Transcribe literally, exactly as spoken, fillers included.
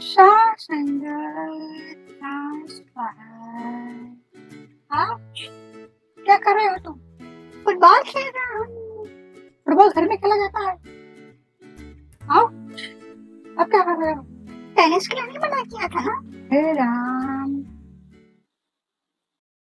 सांस अंदर सांस बाहर। आउच, क्या कर रहे हो तुम? फुटबॉल खेल रहा हूँ। फुटबॉल घर में खेला जाता है। आउच, अब क्या कर रहे हो? टेनिस खिलाने मना किया था। हे राम।